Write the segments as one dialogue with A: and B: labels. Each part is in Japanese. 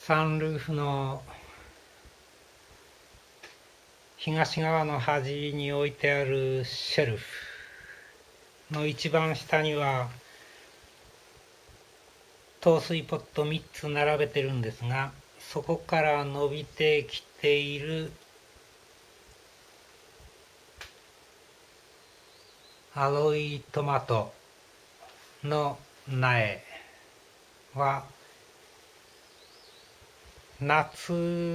A: サンルーフの東側の端に置いてあるシェルフの一番下には陶水ポット3つ並べてるんですが、そこから伸びてきているアロイトマトの苗は夏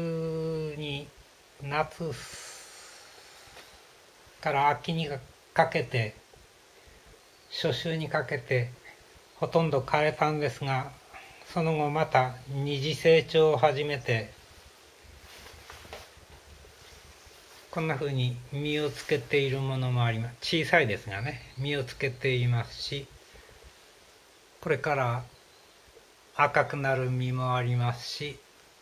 A: から秋にかけて初秋にかけてほとんど枯れたんですが、その後また二次成長を始めてこんな風に実をつけているものもあります。小さいですがね、実をつけていますし、これから赤くなる実もありますし、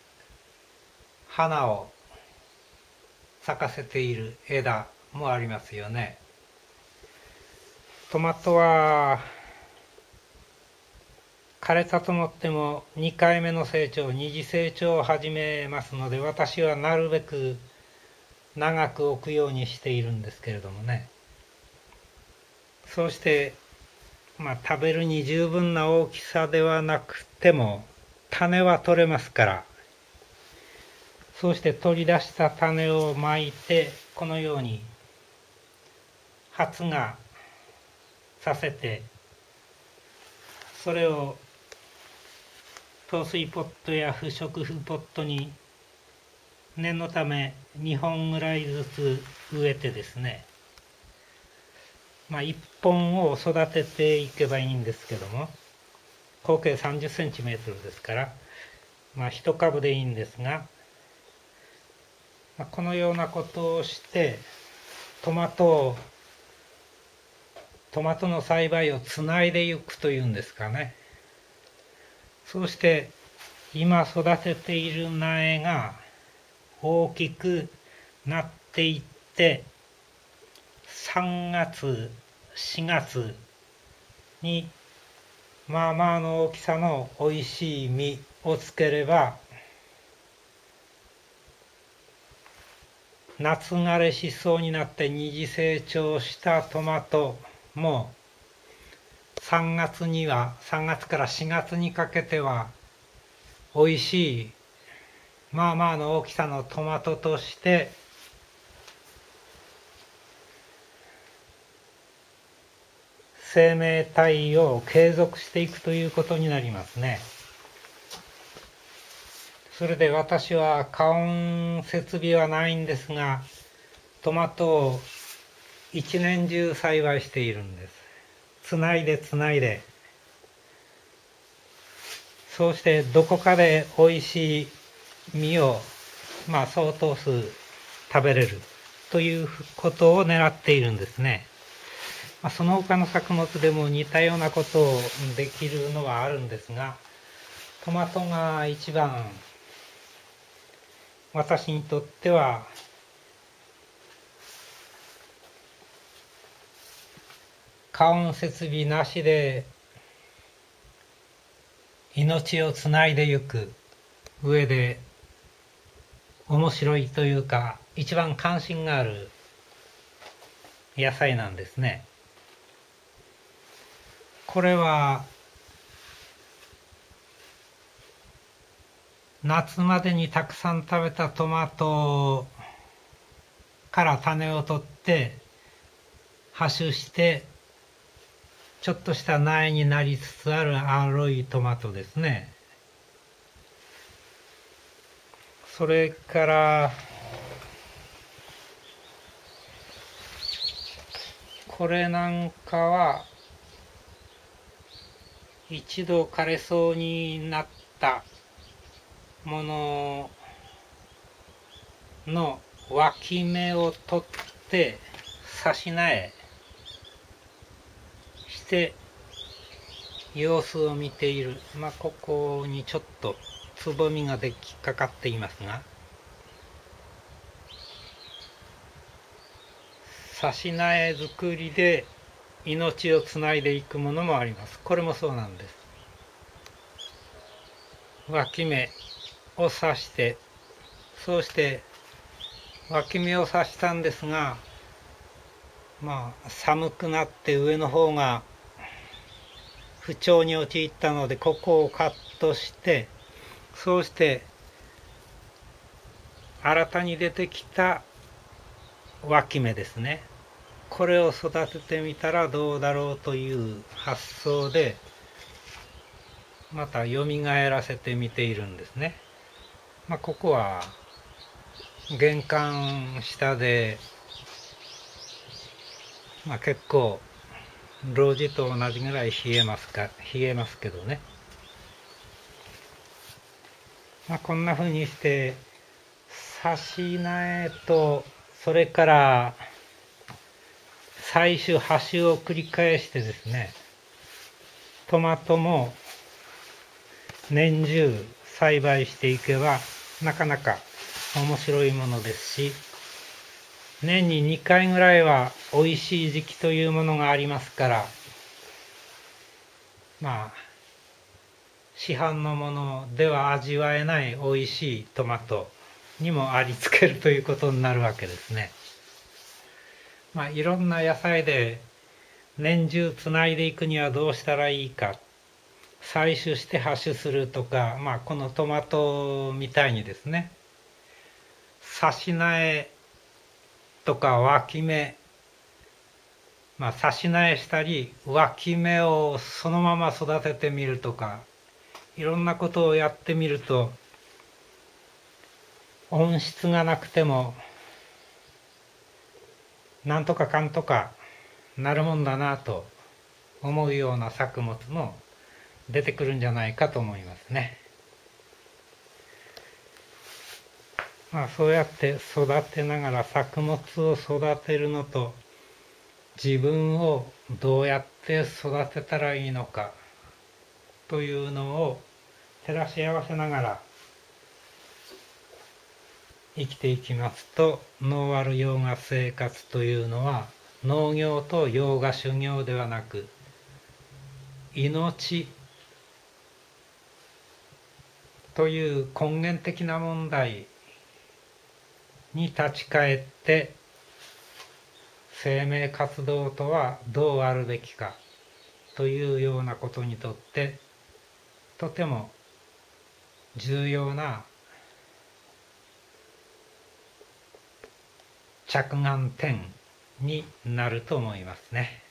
A: 花を咲かせている枝もありますよね。トマトは枯れたと思っても2回目の成長、二次成長を始めますので、私はなるべく長く置くようにしているんですけれどもね。そうして食べるに十分な大きさではなくても種は取れますから、そうして取り出した種をまいて、このように発芽させて、それを陶水ポットや不織布ポットに念のため2本ぐらいずつ植えてですね、1本を育てていけばいいんですけども、合計30センチメートルですから、1株でいいんですが、このようなことをしてトマトの栽培をつないでいくというんですかね。そうして今育てている苗が大きくなっていって、3月4月にまあまあの大きさのおいしい実をつければ、夏枯れしそうになって二次成長したトマトも3月から4月にかけてはおいしいまあまあの大きさのトマトとして生命体を継続していくということになりますね。それで私は加温設備はないんですが、トマトを一年中栽培しているんです。つないでそうしてどこかでおいしい実を相当数食べれるということを狙っているんですね。その他の作物でも似たようなことをできるのはあるんですが、トマトが一番私にとっては加温設備なしで命をつないでゆく上で面白いというか、一番関心がある野菜なんですね。これは夏までにたくさん食べたトマトから種を取って播種してちょっとした苗になりつつあるアロイトマトですね。それからこれなんかは一度枯れそうになったものの脇芽を取って差し苗して様子を見ている。ここにちょっとつぼみができかかっていますが、差し苗作りで命をつないでいくものもあります。これもそうなんです。脇芽を刺して、そうして脇芽を刺したんですが、寒くなって上の方が不調に陥ったので、ここをカットして、そうして新たに出てきた脇芽ですね、これを育ててみたらどうだろうという発想でまたよみがえらせてみているんですね。ここは玄関下で、結構露地と同じぐらい冷えますけどね。こんな風にして刺し苗と、それから採取播種を繰り返してですね、トマトも年中栽培していけばなかなか面白いものですし、年に2回ぐらいは美味しい時期というものがありますから、市販のものでは味わえない美味しいトマトにもありつけるということになるわけですね。いろんな野菜で年中つないでいくにはどうしたらいいか、採取して播種するとか、このトマトみたいにですね、刺し苗とか脇芽、刺し苗したり脇芽をそのまま育ててみるとか、いろんなことをやってみると、温室がなくてもなんとかかんとかなるもんだなと思うような作物も出てくるんじゃないかと思いますね。そうやって育てながら作物を育てるのと、自分をどうやって育てたらいいのかというのを照らし合わせながら生きていきますと、ノーアルヨーガ生活というのは農業とヨーガ修行ではなく、命という根源的な問題に立ち返って、生命活動とはどうあるべきかというようなことにとってとても重要な着眼点になると思いますね。